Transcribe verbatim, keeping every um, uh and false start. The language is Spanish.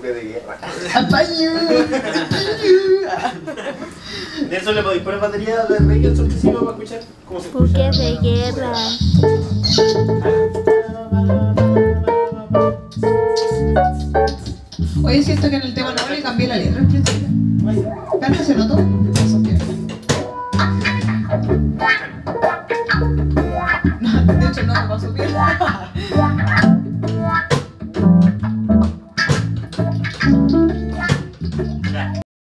buque de guerra. ¡Apaño! Nelson, ¿le podéis poner batería de reggae al soltecito para escuchar cómo se escucha? Buque de guerra. Oye, siento que en el tema no le cambié la letra al principio. ¿Canta se notó? Eso quiero. No, de hecho no me pasó bien.